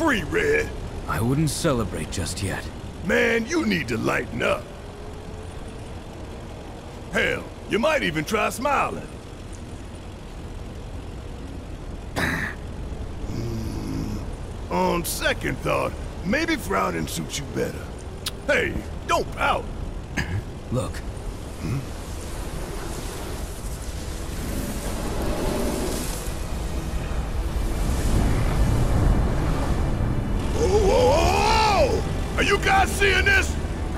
free, Red. I wouldn't celebrate just yet. Man, you need to lighten up. Hell, you might even try smiling. On second thought, maybe frowning suits you better. Hey, don't pout. Look. Whoa, whoa, whoa, whoa! Are you guys seeing this?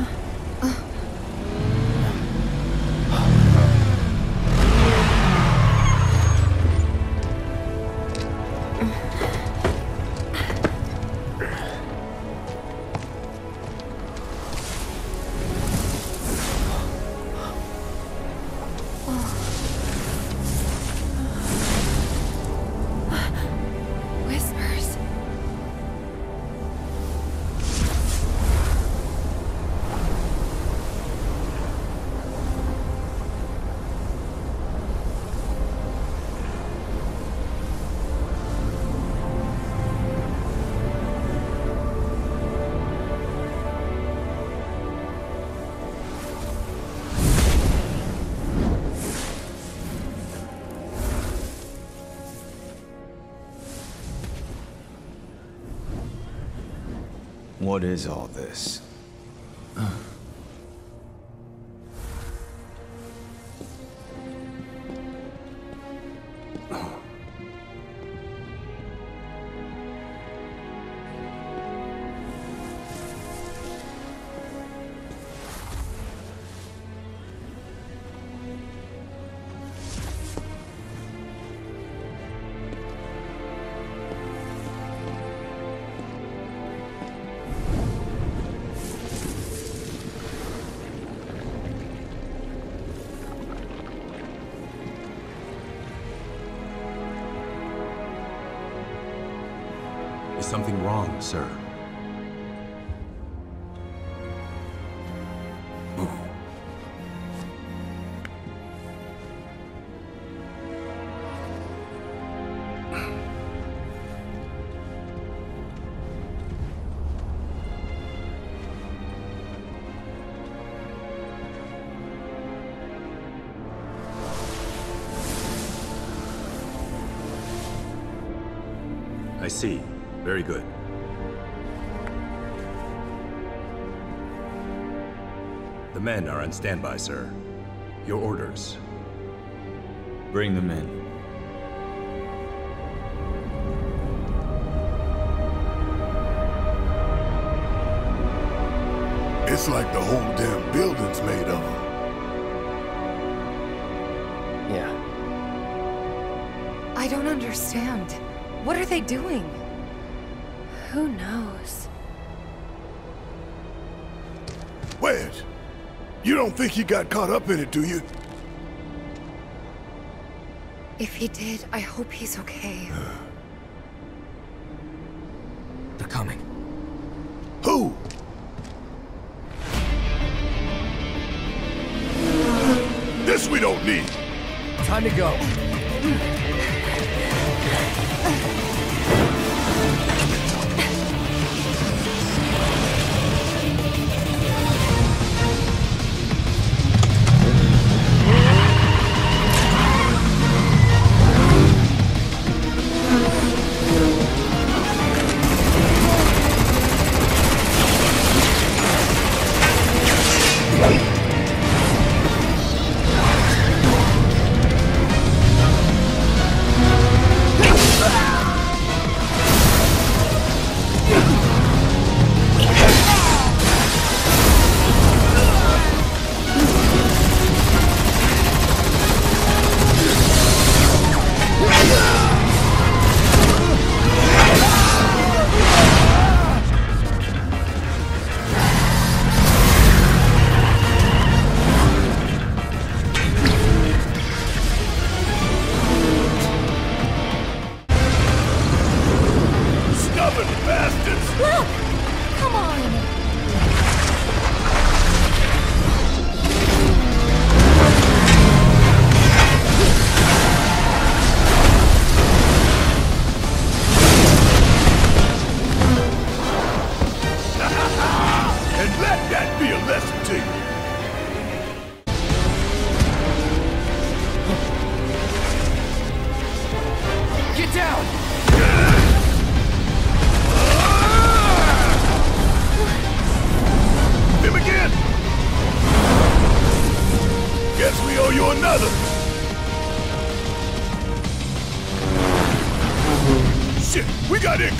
What is all this? Is something wrong, sir? I see. Very good. The men are on standby, sir. Your orders. Bring them in. It's like the whole damn building's made of them. Yeah. I don't understand. What are they doing? Who knows? Wedge, you don't think he got caught up in it, do you? If he did, I hope he's okay. They're coming. Who? This we don't need. Time to go.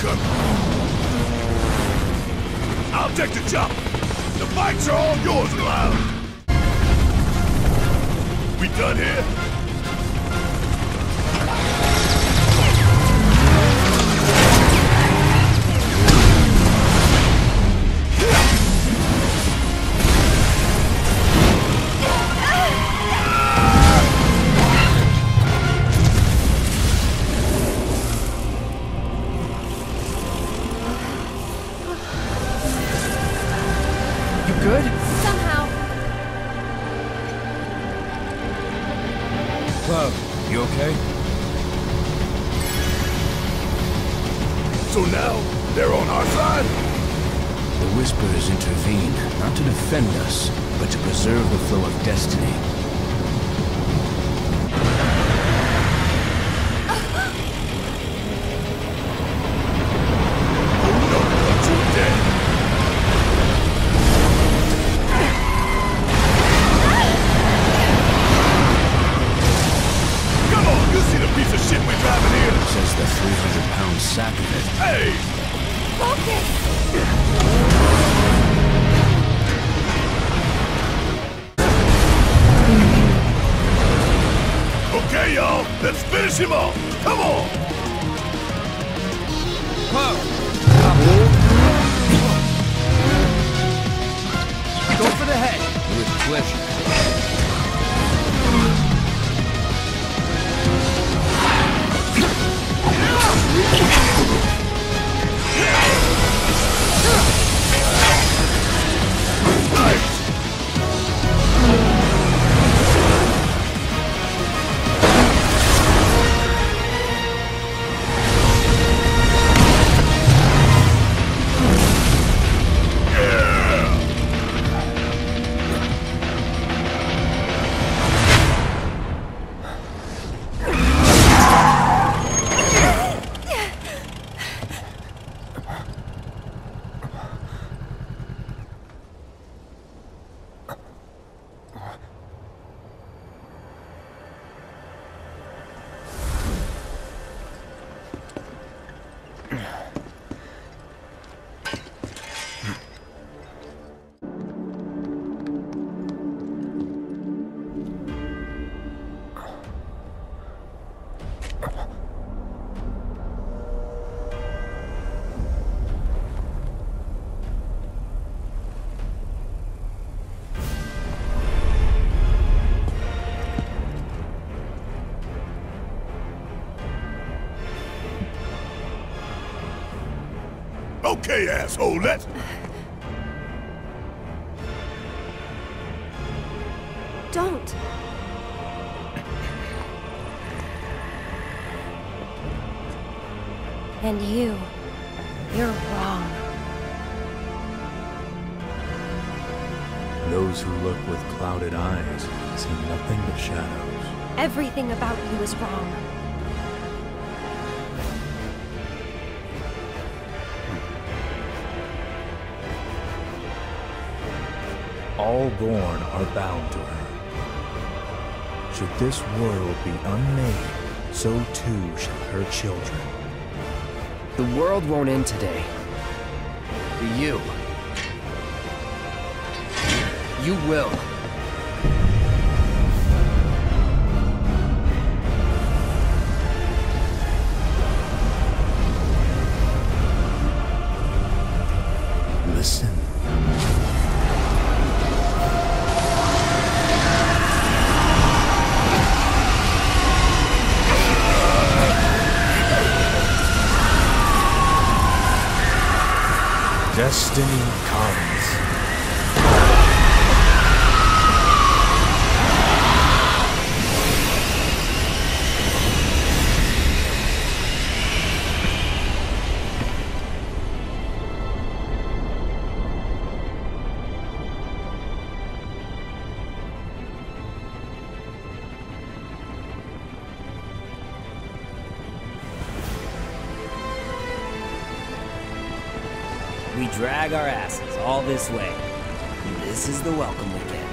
coming. I'll take the chopper. The bikes are all yours, Cloud. We done here? Good? Somehow. Cloud, you okay? So now, they're on our side? The Whisperers intervene, not to defend us, but to preserve the flow of destiny. Oh no, but you're dead. Come on, you see the piece of shit we're driving here? Says the 300-pound sack of it. Hey! Focus! Okay, y'all, let's finish him off. Come on! Cloud! Go for the head! With pleasure. Nice! Okay, asshole, let's... Don't. And you're wrong. Those who look with clouded eyes see nothing but shadows. Everything about you is wrong. All born are bound to her. Should this world be unmade, so too shall her children. The world won't end today. But you will. Listen. Destiny comes. We drag our asses all this way. This is the welcome we get.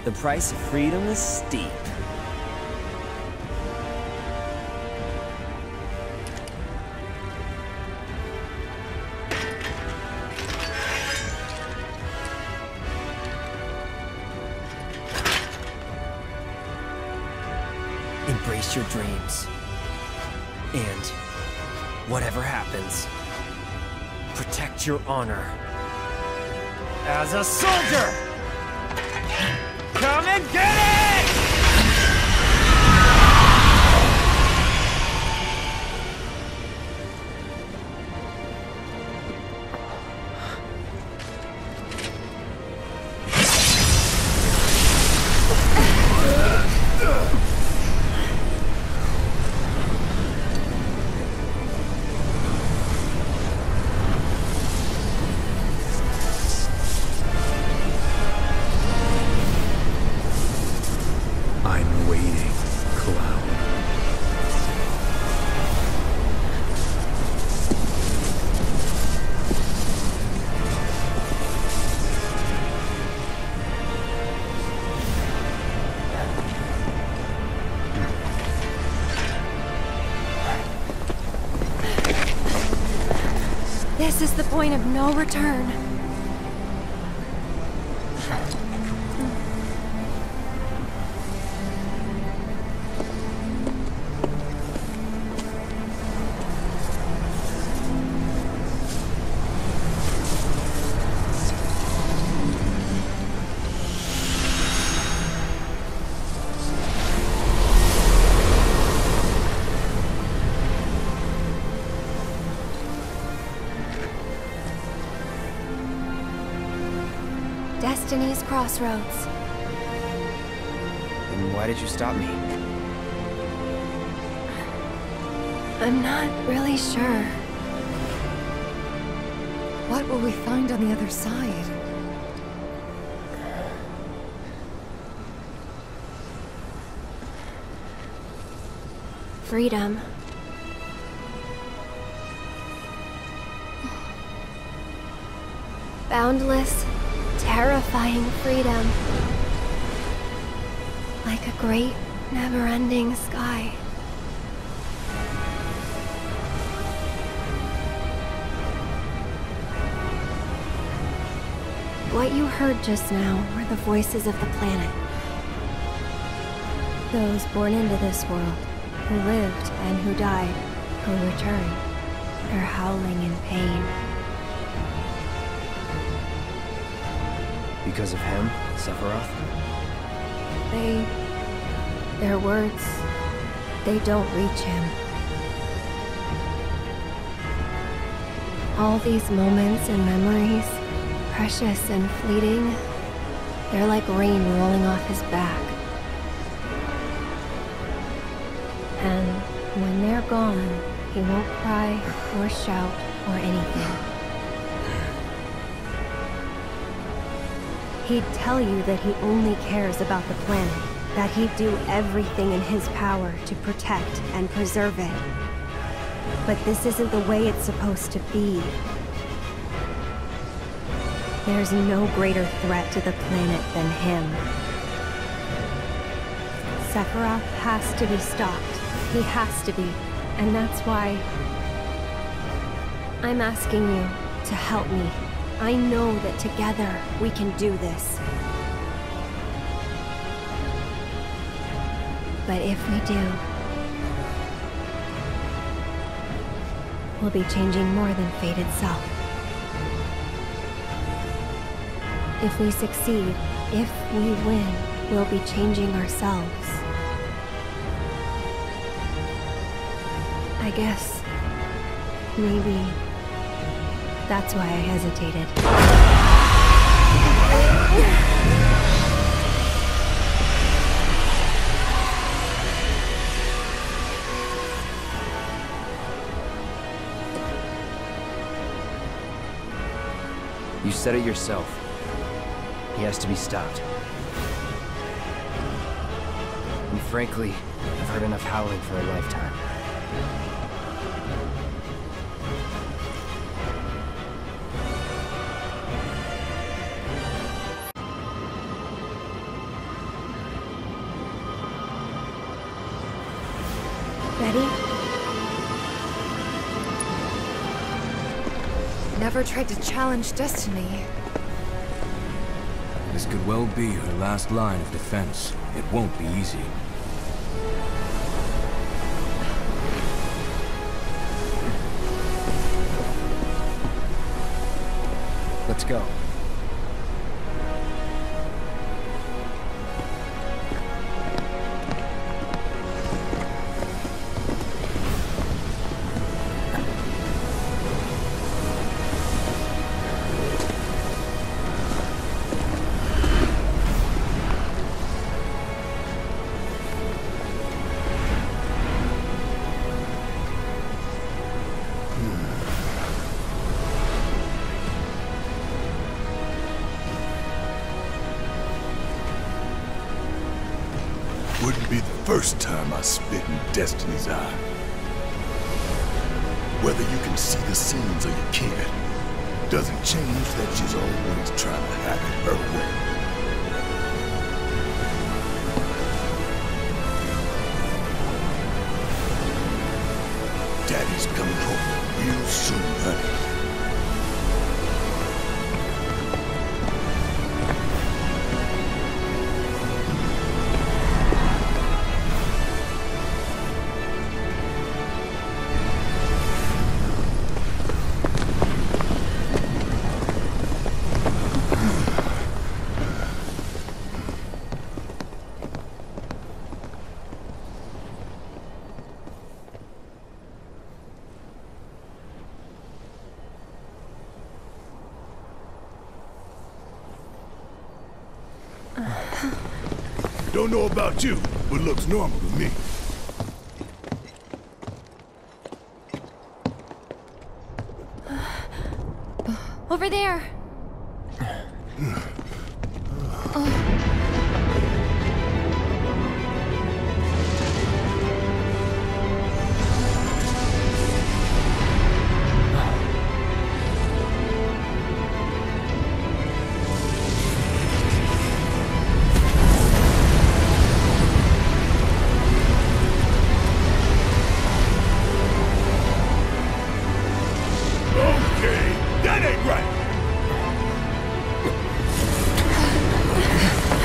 The price of freedom is steep. Embrace your dreams. And whatever happens, protect your honor. As a soldier! Come and get it! I'm waiting, Cloud. This is the point of no return. Destiny's Crossroads. And why did you stop me? I'm not really sure. What will we find on the other side? Freedom. Boundless, terrifying freedom. Like a great, never-ending sky. What you heard just now were the voices of the planet. Those born into this world, who lived and who died, who returned. They're howling in pain. Because of him, Sephiroth? Their words, they don't reach him. All these moments and memories, precious and fleeting, they're like rain rolling off his back. And when they're gone, he won't cry or shout or anything. He'd tell you that he only cares about the planet, that he'd do everything in his power to protect and preserve it. But this isn't the way it's supposed to be. There's no greater threat to the planet than him. Sephiroth has to be stopped. He has to be. And that's why I'm asking you to help me. I know that together we can do this. But if we do, we'll be changing more than fate itself. If we succeed, if we win, we'll be changing ourselves. I guess maybe that's why I hesitated. You said it yourself. He has to be stopped. And frankly, I've heard enough howling for a lifetime. Betty? Never tried to challenge destiny. This could well be her last line of defense. It won't be easy. Let's go. Wouldn't be the first time I spit in Destiny's eye. Whether you can see the scenes or you can't, doesn't change that she's always trying to have it her way. Daddy's coming home real soon, honey. Don't know about you, but looks normal to me. Over there! Okay, that ain't right.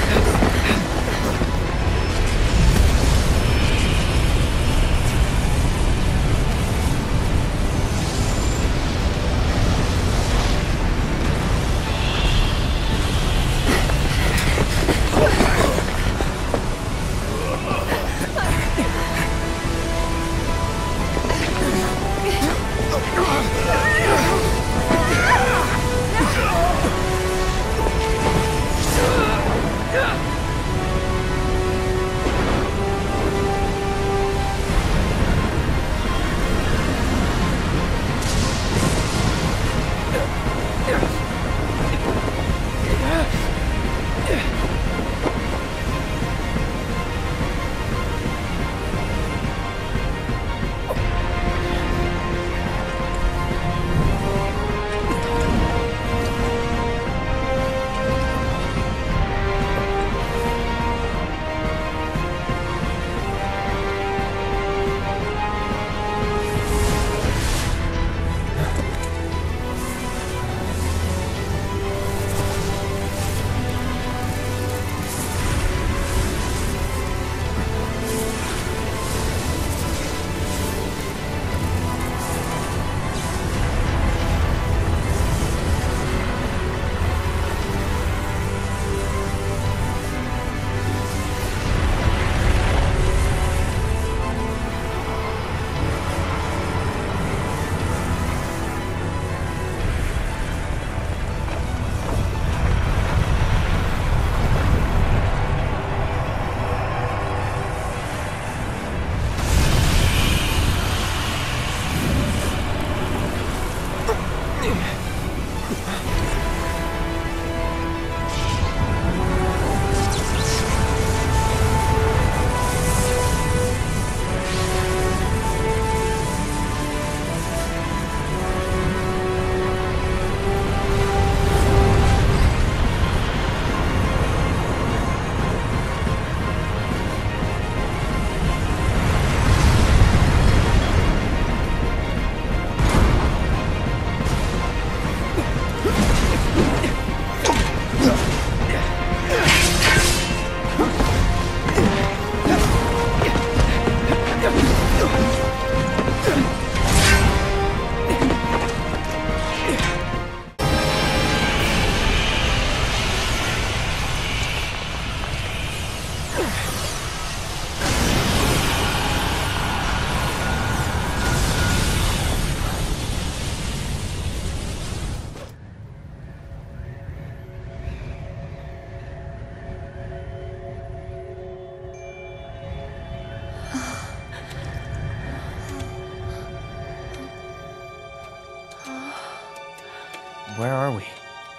Where are we?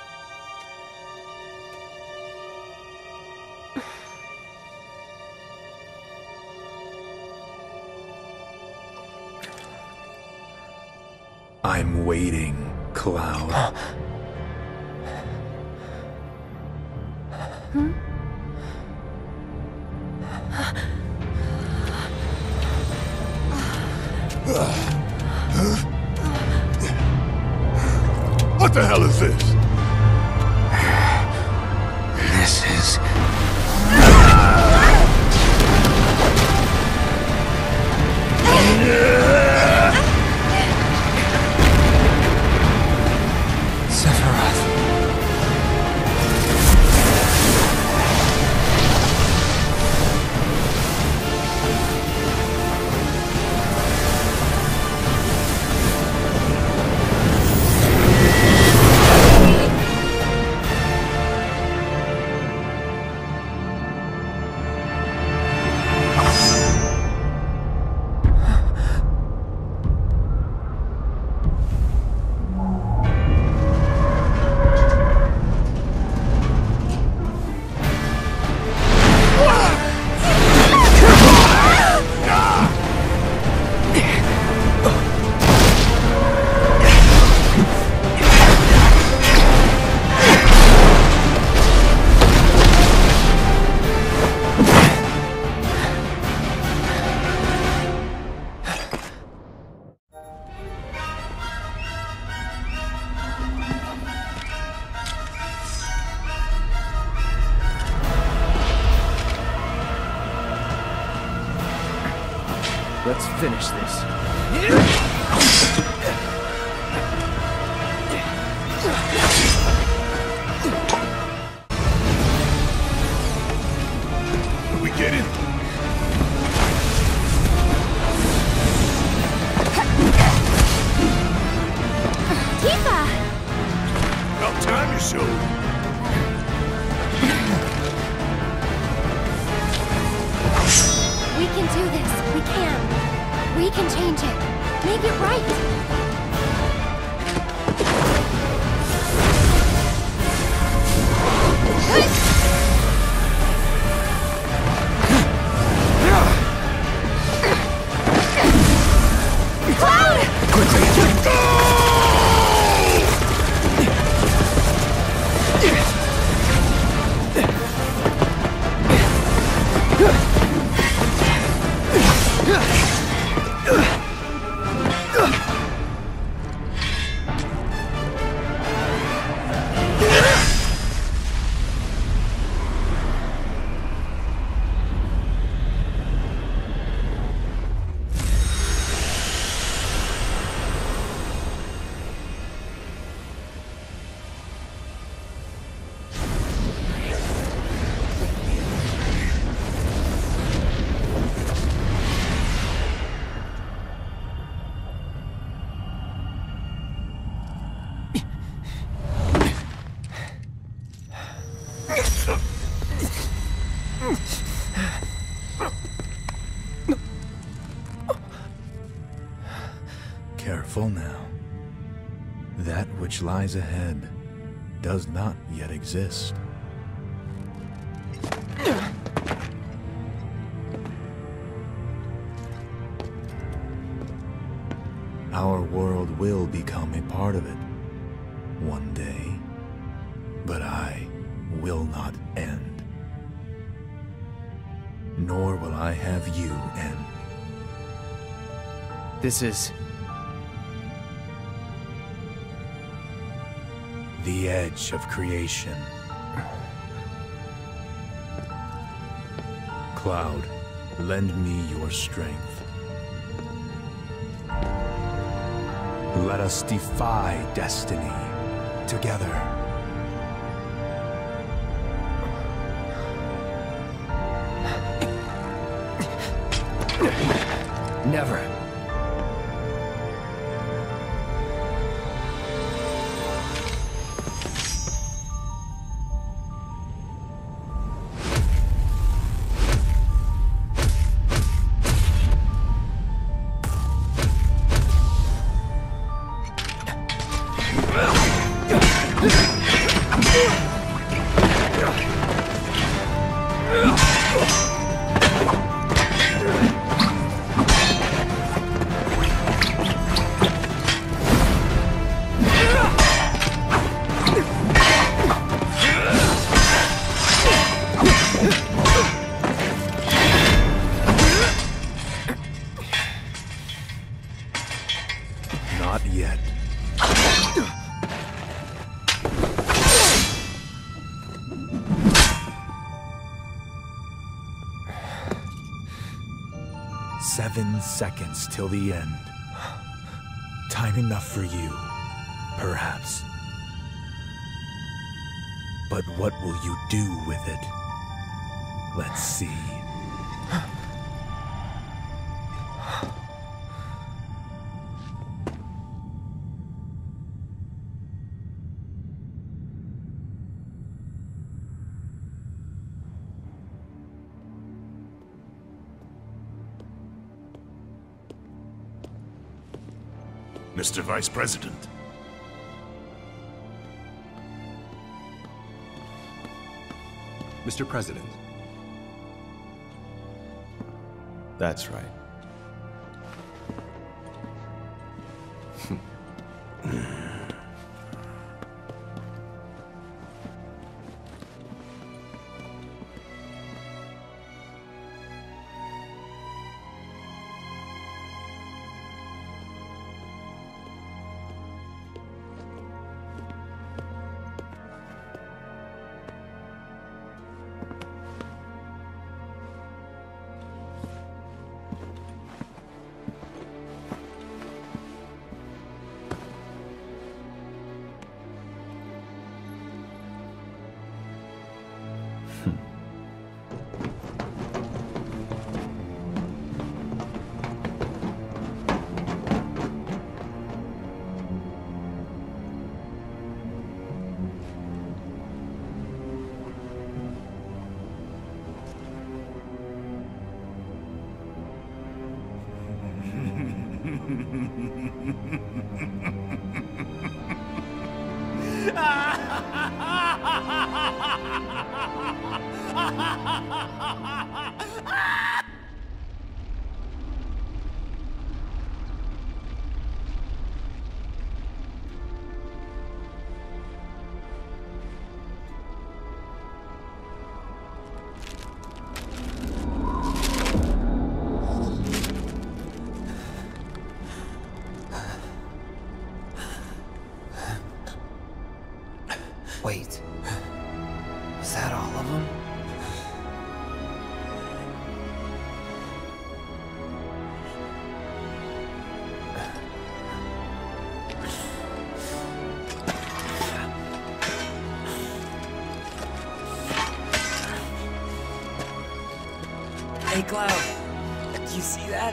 I'm waiting, Cloud. What the hell is this? This is... Sephiroth. Let's finish this. We get it? Tifa! About time you showed. We can do this. We can. We can change it. Make it right. Careful now. That which lies ahead does not yet exist. Our world will become a part of it one day, but I will not end. Nor will I have you end. This is... the edge of creation. Cloud, lend me your strength. Let us defy destiny together. Never. 7 seconds till the end. Time enough for you, perhaps. But what will you do with it? Let's see. Mr. Vice President. Mr. President. That's right. Wait. Was that all of them? Hey, Cloud. Do you see that?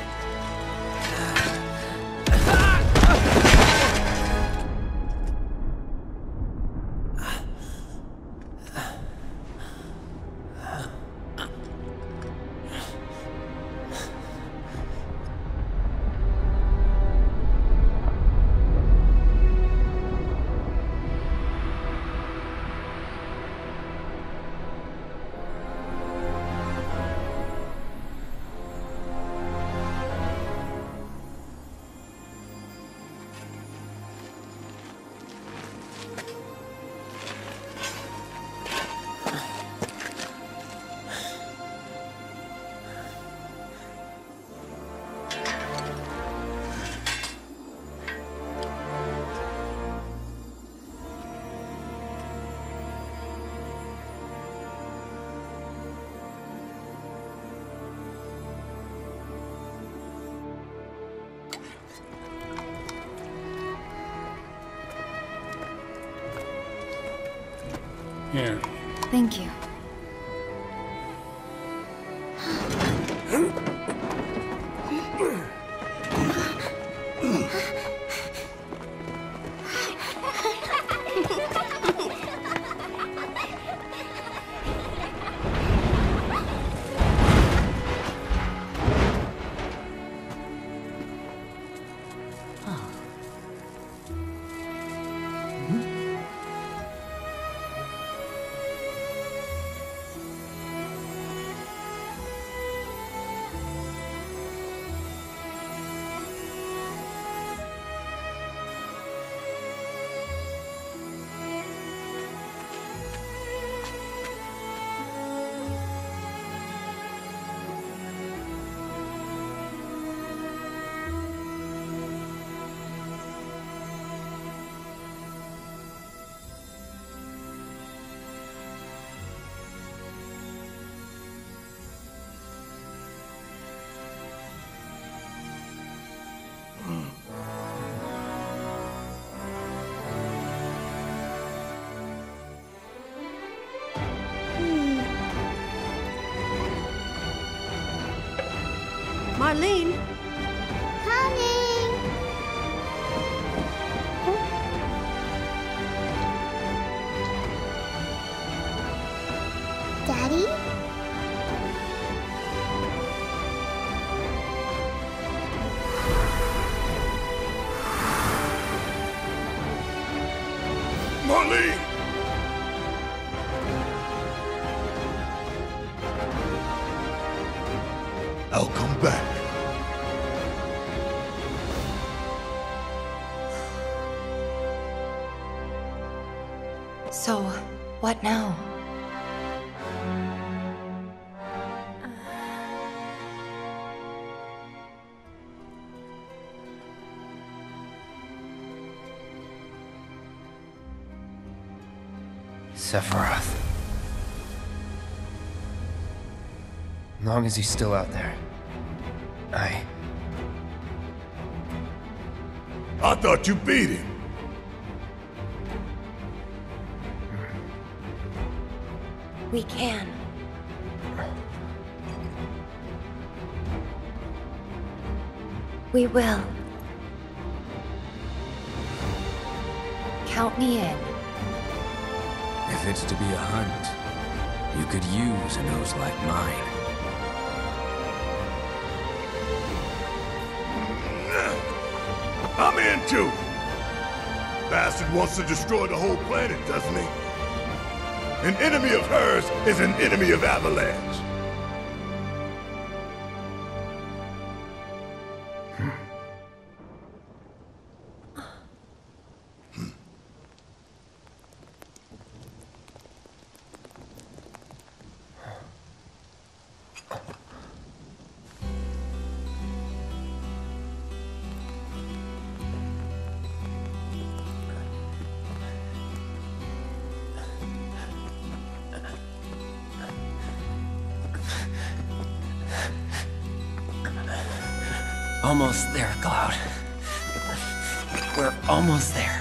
Here. Thank you. Marlene? Coming! Daddy? Marlene! I'll come back. So, what now? Sephiroth. As long as he's still out there, I thought you beat him. We can. We will. Count me in. If it's to be a hunt, you could use a nose like mine. I'm in too. Bastard wants to destroy the whole planet, doesn't he? An enemy of hers is an enemy of Avalanche. Almost there, Cloud. We're almost there.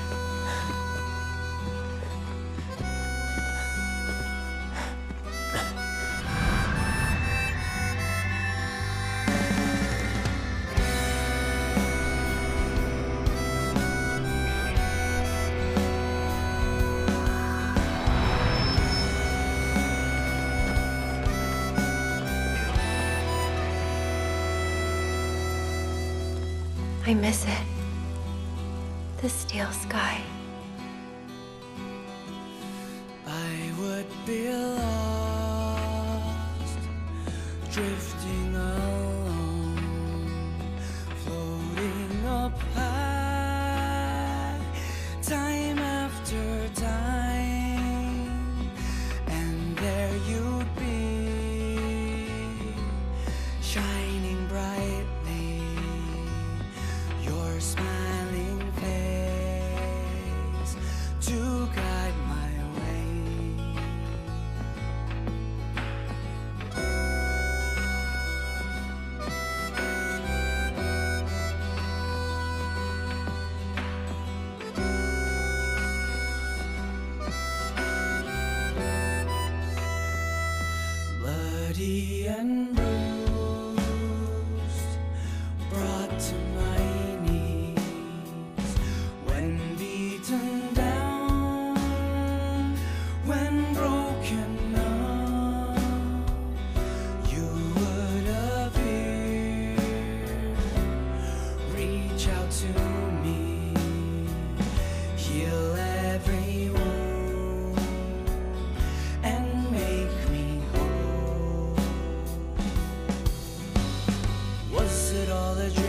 I miss it. The steel sky. I would be lost, drifting alone, floating up high, time after time, and there you'd be, shining brightly, your smiling face to guide my way. Bloody and bruised, brought to my knees, when beaten down, when broken up, you would appear, reach out to me, heal every wound, and make me whole. Was it all a dream?